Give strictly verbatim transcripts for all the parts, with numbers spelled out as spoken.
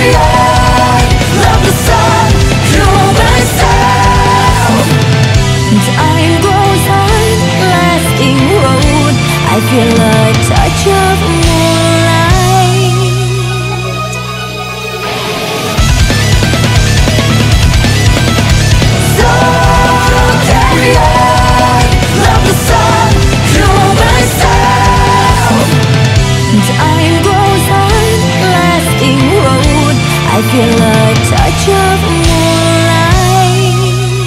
carry on. Love the sun, fuel myself. Time goes on, lasting road. I feel a touch of moonlight. So carry on. Love the sun, fuel myself. Time goes on, lasting road. I feel a touch of moonlight.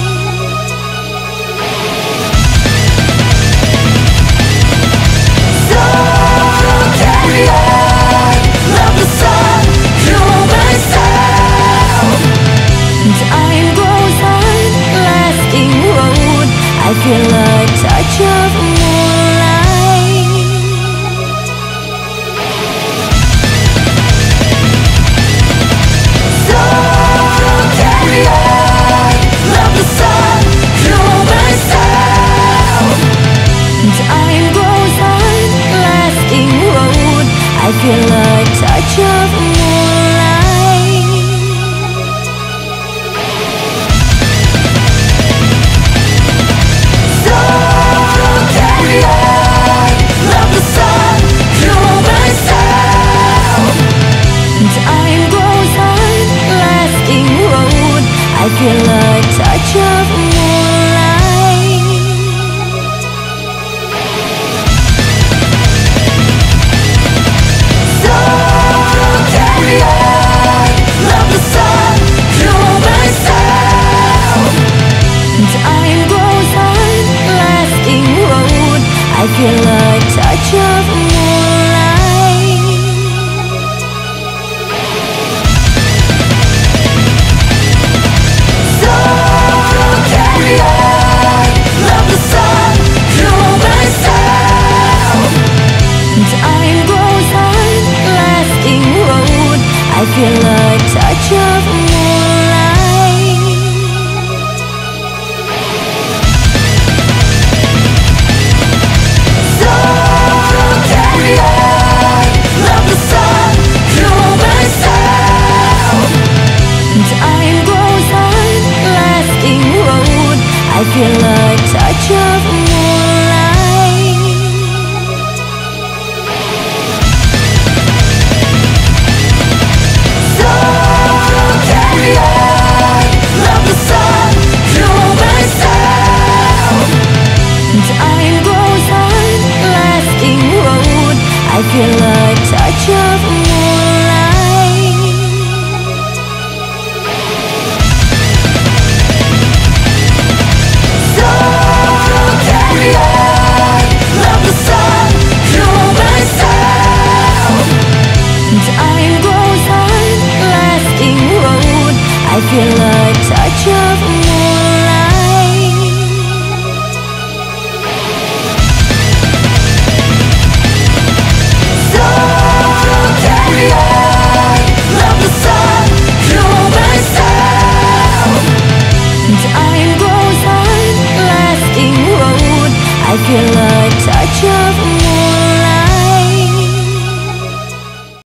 So carry on. Love the sun, fuel myself. Time goes on, lasting road. I feel a touch of moonlight. So carry on. Love the sun, fuel myself. Time goes on, lasting road. I feel a touch of